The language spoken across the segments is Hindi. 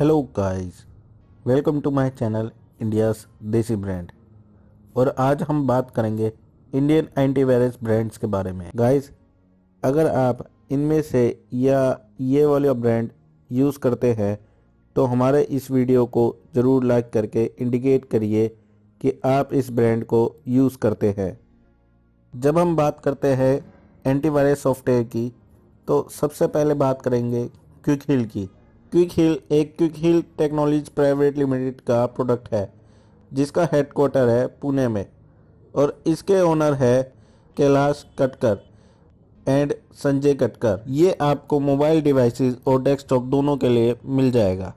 Hello guys, welcome to my channel India's desi brand. और आज हम बात करेंगे इंडियन एंटीवायरस ब्रांड्स के बारे में। गाइस, अगर आप इनमें से या ये वाला ब्रांड यूज़ करते हैं तो हमारे इस वीडियो को ज़रूर लाइक करके इंडिकेट करिए कि आप इस ब्रांड को यूज़ करते हैं। जब हम बात करते हैं एंटीवायरस सॉफ्टवेयर की तो सबसे पहले बात करेंगे क्विक हील की। क्विक हील एक quick heal technologies private limited का प्रोडक्ट है जिसका हेडक्वार्टर है पुणे में और इसके ओनर है कैलाश कटकर एंड संजय कटकर। ये आपको मोबाइल डिवाइसेस और डेस्कटॉप दोनों के लिए मिल जाएगा।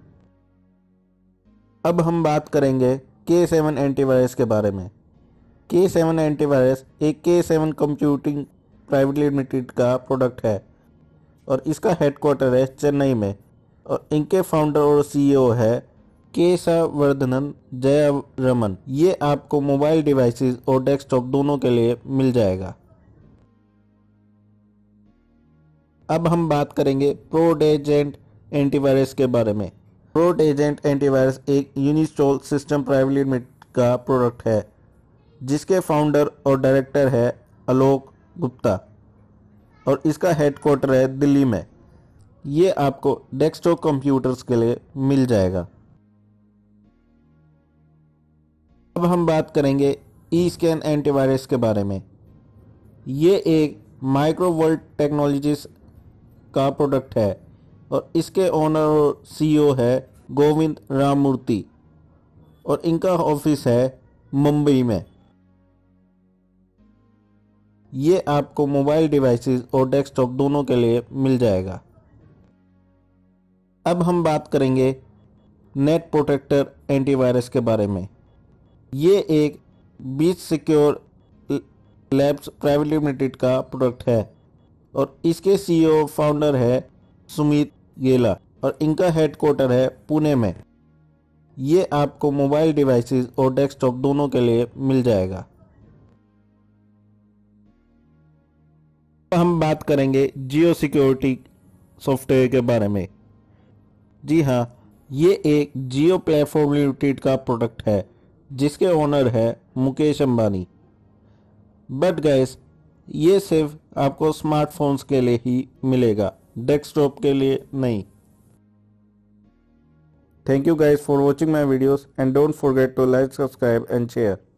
अब हम बात करेंगे K7 एंटीवायरस के बारे में। K7 एंटीवायरस एक K7 कंप्यूटिंग प्राइवेट लिमिटेड का प्रोडक्ट है और इसका हेडक्वार्टर है चेन्नई में और इनके फाउंडर और सीईओ है केशवर्धनन जयरामन। ये आपको मोबाइल डिवाइसेस और डेस्कटॉप दोनों के लिए मिल जाएगा। अब हम बात करेंगे प्रोडेजेंट एंटीवायरस के बारे में। प्रोडेजेंट एंटीवायरस एक यूनिस्टॉल सिस्टम प्राइवेट लिमिटेड का प्रोडक्ट है जिसके फाउंडर और डायरेक्टर है आलोक गुप्ता और इसका हेडक्वार्टर है दिल्ली में। ये आपको डेस्कटॉप कंप्यूटर्स के लिए मिल जाएगा। अब हम बात करेंगे ई-स्कैन एंटीवायरस के बारे में। ये एक माइक्रोवोल्ट टेक्नोलॉजीज का प्रोडक्ट है और इसके ओनर और सीईओ है गोविंद राममूर्ति और इनका ऑफिस है मुंबई में। ये आपको मोबाइल डिवाइसेस और डेस्कटॉप दोनों के लिए मिल जाएगा। अब हम बात करेंगे नेट प्रोटेक्टर एंटीवायरस के बारे में। ये एक beach secure labs private limited का प्रोडक्ट है और इसके सीईओ फाउंडर है सुमित गेला और इनका हेडक्वार्टर है पुणे में। ये आपको मोबाइल डिवाइसेस और डेस्कटॉप दोनों के लिए मिल जाएगा। हम बात करेंगे जियो सिक्योरिटी सॉफ्टवेयर के बारे में। जी हाँ, ये एक जियो प्लेटफॉर्म लिमिटेड का प्रोडक्ट है जिसके ओनर है मुकेश अंबानी। बट गाइस, ये सिर्फ आपको स्मार्टफोन्स के लिए ही मिलेगा, डेस्कटॉप के लिए नहीं। Thank you guys for watching my videos and don't forget to like, subscribe and share.